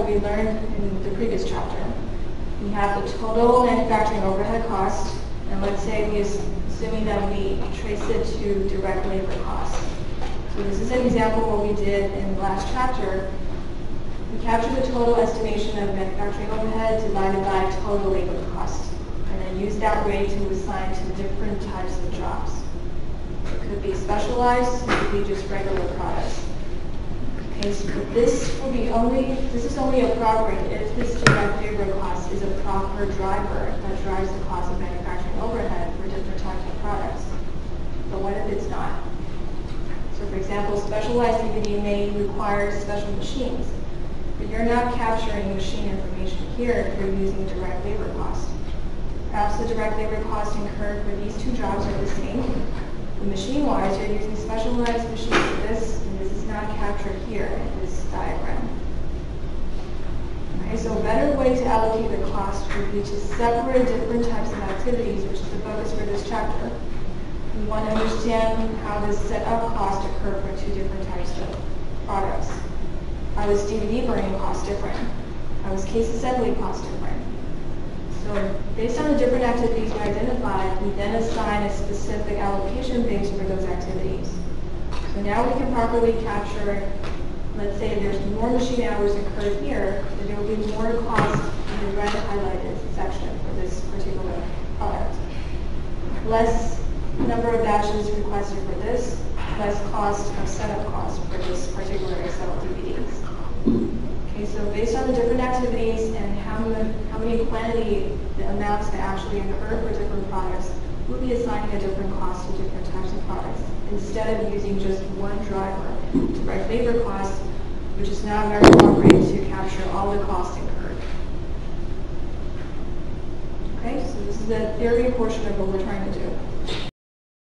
what we learned in the previous chapter. We have the total manufacturing overhead cost, and let's say assuming that we trace it to direct labor costs. So this is an example of what we did in the last chapter. We captured the total estimation of manufacturing overhead divided by total labor cost, and then use that rate to assign to different types of jobs. It could be specialized, it could be just regular products. Okay, so this is only appropriate if this direct labor cost is a proper driver that drives the cost of manufacturing overhead for different types of products. But what if it's not? So for example, specialized DVD may require special machines, but you're not capturing machine information here if you're using direct labor cost. Perhaps the direct labor cost incurred for these two jobs are the same. But machine-wise, you're using specialized machines for this, and this is not captured here in this diagram. Okay, so a better way to allocate the cost would be to separate different types of activities, which is the focus for this chapter. We want to understand how does setup cost occur for two different types of products. How does DVD burning cost different? How does case assembly cost different? So based on the different activities we identified, we then assign a specific allocation base for those activities. So now we can properly capture, let's say there's more machine hours incurred here, then there will be more cost in the red highlighted section for this particular product. Less number of batches requested for this, less cost of setup cost for this particular set of DVDs. Okay, so based on the different activities and how many quantity, the amounts that actually incur for different products, we'll be assigning a different cost to different types of products instead of using just one driver, direct labor cost, which is not very appropriate to capture all the costs incurred. Okay, so this is the theory portion of what we're trying to do.